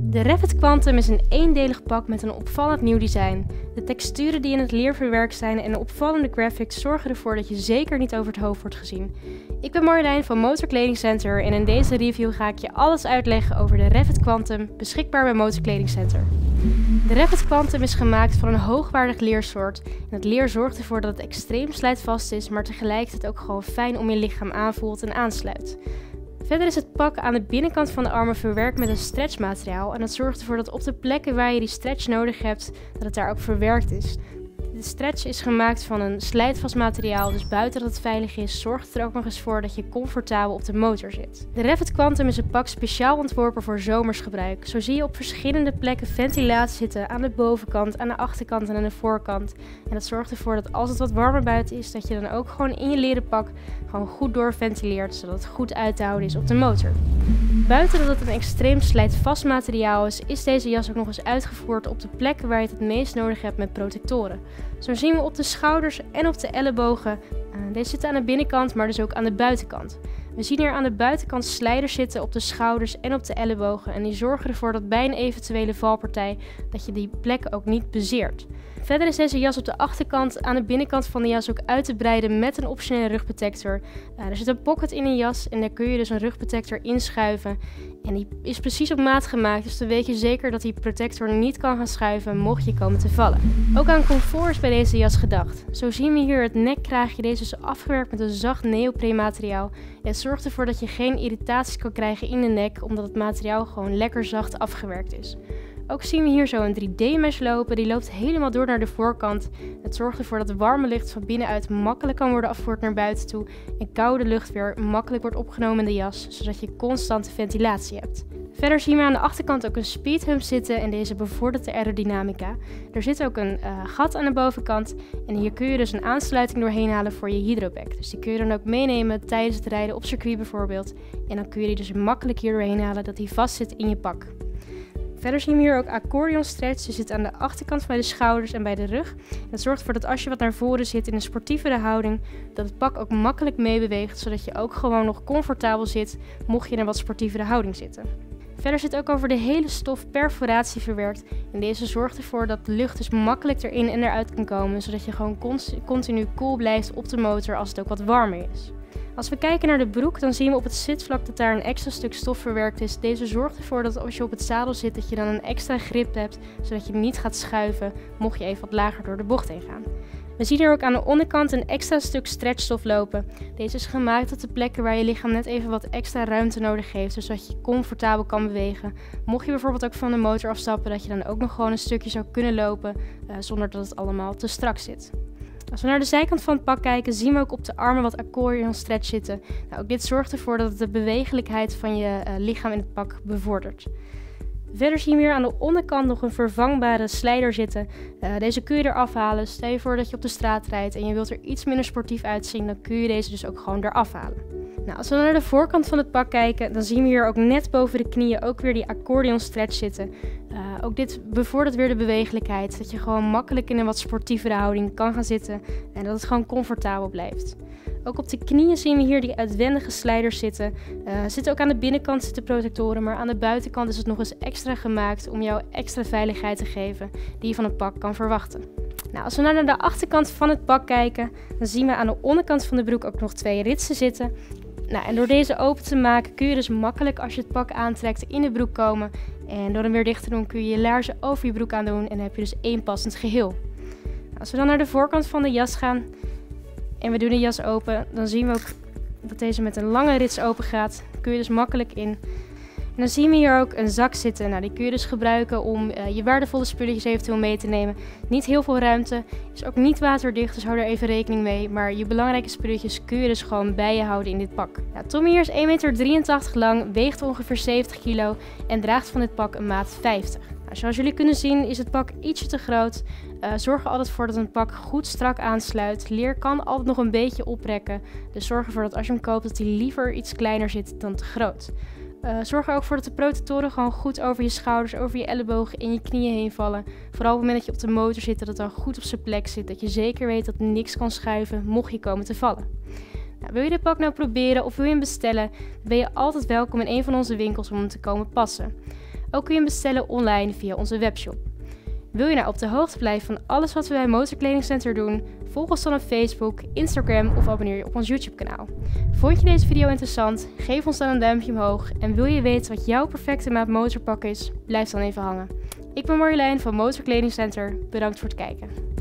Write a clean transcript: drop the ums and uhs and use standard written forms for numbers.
De Revit Quantum is een eendelig pak met een opvallend nieuw design. De texturen die in het leer verwerkt zijn en de opvallende graphics zorgen ervoor dat je zeker niet over het hoofd wordt gezien. Ik ben Marjolein van Motor Kleding Center en in deze review ga ik je alles uitleggen over de Revit Quantum, beschikbaar bij Motor Kleding Center. De Revit Quantum is gemaakt van een hoogwaardig leersoort en het leer zorgt ervoor dat het extreem slijtvast is, maar tegelijkertijd ook gewoon fijn om je lichaam aanvoelt en aansluit. Verder is het pak aan de binnenkant van de armen verwerkt met een stretchmateriaal en dat zorgt ervoor dat op de plekken waar je die stretch nodig hebt, dat het daar ook verwerkt is. De stretch is gemaakt van een slijtvast materiaal, dus buiten dat het veilig is, zorgt het er ook nog eens voor dat je comfortabel op de motor zit. De Revit Quantum is een pak speciaal ontworpen voor zomersgebruik. Zo zie je op verschillende plekken ventilatie zitten, aan de bovenkant, aan de achterkant en aan de voorkant. En dat zorgt ervoor dat als het wat warmer buiten is, dat je dan ook gewoon in je leren pak gewoon goed doorventileert, zodat het goed uit te houden is op de motor. Buiten dat het een extreem slijtvast materiaal is deze jas ook nog eens uitgevoerd op de plekken waar je het meest nodig hebt met protectoren. Zo zien we op de schouders en op de ellebogen. Deze zitten aan de binnenkant, maar dus ook aan de buitenkant. We zien hier aan de buitenkant slijders zitten op de schouders en op de ellebogen. En die zorgen ervoor dat bij een eventuele valpartij dat je die plekken ook niet bezeert. Verder is deze jas op de achterkant aan de binnenkant van de jas ook uit te breiden met een optionele rugprotector. Er zit een pocket in een jas en daar kun je dus een rugprotector inschuiven. En die is precies op maat gemaakt, dus dan weet je zeker dat die protector niet kan gaan schuiven mocht je komen te vallen. Ook aan comfort is bij deze jas gedacht. Zo zien we hier het nekkraagje, deze is afgewerkt met een zacht neopreen materiaal. Het zorgt ervoor dat je geen irritaties kan krijgen in de nek, omdat het materiaal gewoon lekker zacht afgewerkt is. Ook zien we hier zo een 3D-mesh lopen, die loopt helemaal door naar de voorkant. Het zorgt ervoor dat de warme lucht van binnenuit makkelijk kan worden afgevoerd naar buiten toe en koude lucht weer makkelijk wordt opgenomen in de jas, zodat je constante ventilatie hebt. Verder zien we aan de achterkant ook een speedhump zitten en deze bevordert de aerodynamica. Er zit ook een gat aan de bovenkant en hier kun je dus een aansluiting doorheen halen voor je hydropack. Dus die kun je dan ook meenemen tijdens het rijden op circuit bijvoorbeeld. En dan kun je die dus makkelijk hier doorheen halen dat die vast zit in je pak. Verder zien we hier ook accordeon stretch. Die zit aan de achterkant bij de schouders en bij de rug. Dat zorgt ervoor dat als je wat naar voren zit in een sportievere houding, dat het pak ook makkelijk meebeweegt, zodat je ook gewoon nog comfortabel zit, mocht je in een wat sportievere houding zitten. Verder zit ook over de hele stof perforatie verwerkt en deze zorgt ervoor dat de lucht dus makkelijk erin en eruit kan komen, zodat je gewoon continu koel blijft op de motor als het ook wat warmer is. Als we kijken naar de broek, dan zien we op het zitvlak dat daar een extra stuk stof verwerkt is. Deze zorgt ervoor dat als je op het zadel zit, dat je dan een extra grip hebt, zodat je niet gaat schuiven, mocht je even wat lager door de bocht heen gaan. We zien hier ook aan de onderkant een extra stuk stretchstof lopen. Deze is gemaakt op de plekken waar je lichaam net even wat extra ruimte nodig heeft, zodat je comfortabel kan bewegen. Mocht je bijvoorbeeld ook van de motor afstappen, dat je dan ook nog gewoon een stukje zou kunnen lopen, zonder dat het allemaal te strak zit. Als we naar de zijkant van het pak kijken, zien we ook op de armen wat accordeon stretch zitten. Nou, ook dit zorgt ervoor dat het de bewegelijkheid van je lichaam in het pak bevordert. Verder zien we hier aan de onderkant nog een vervangbare slijder zitten. Deze kun je eraf halen. Stel je voor dat je op de straat rijdt en je wilt er iets minder sportief uitzien, dan kun je deze dus ook gewoon eraf halen. Nou, als we naar de voorkant van het pak kijken, dan zien we hier ook net boven de knieën ook weer die accordeon stretch zitten. Ook dit bevordert weer de bewegelijkheid, dat je gewoon makkelijk in een wat sportievere houding kan gaan zitten en dat het gewoon comfortabel blijft. Ook op de knieën zien we hier die uitwendige sliders zitten. Zitten ook aan de binnenkant zitten protectoren, maar aan de buitenkant is het nog eens extra gemaakt om jou extra veiligheid te geven die je van het pak kan verwachten. Nou, als we nou naar de achterkant van het pak kijken, dan zien we aan de onderkant van de broek ook nog 2 ritsen zitten. Nou, en door deze open te maken kun je dus makkelijk als je het pak aantrekt in de broek komen. En door hem weer dicht te doen kun je je laarzen over je broek aandoen en dan heb je dus één passend geheel. Nou, als we dan naar de voorkant van de jas gaan en we doen de jas open, dan zien we ook dat deze met een lange rits open gaat. Daar kun je dus makkelijk in. En dan zien we hier ook een zak zitten. Nou, die kun je dus gebruiken om je waardevolle spulletjes eventueel mee te nemen. Niet heel veel ruimte, is ook niet waterdicht, dus hou er even rekening mee. Maar je belangrijke spulletjes kun je dus gewoon bij je houden in dit pak. Nou, Tommy hier is 1,83 meter lang, weegt ongeveer 70 kilo en draagt van dit pak een maat 50. Nou, zoals jullie kunnen zien is het pak ietsje te groot. Zorg er altijd voor dat een pak goed strak aansluit. Leer kan altijd nog een beetje oprekken. Dus zorg ervoor dat als je hem koopt dat hij liever iets kleiner zit dan te groot. Zorg er ook voor dat de protectoren gewoon goed over je schouders, over je ellebogen en je knieën heen vallen. Vooral op het moment dat je op de motor zit, dat het dan goed op zijn plek zit. Dat je zeker weet dat niks kan schuiven mocht je komen te vallen. Nou, wil je dit pak nou proberen of wil je hem bestellen, dan ben je altijd welkom in een van onze winkels om hem te komen passen. Ook kun je hem bestellen online via onze webshop. Wil je nou op de hoogte blijven van alles wat we bij Motor Kleding Center doen? Volg ons dan op Facebook, Instagram of abonneer je op ons YouTube kanaal. Vond je deze video interessant? Geef ons dan een duimpje omhoog. En wil je weten wat jouw perfecte maat motorpak is? Blijf dan even hangen. Ik ben Marjolein van Motor Kleding Center. Bedankt voor het kijken.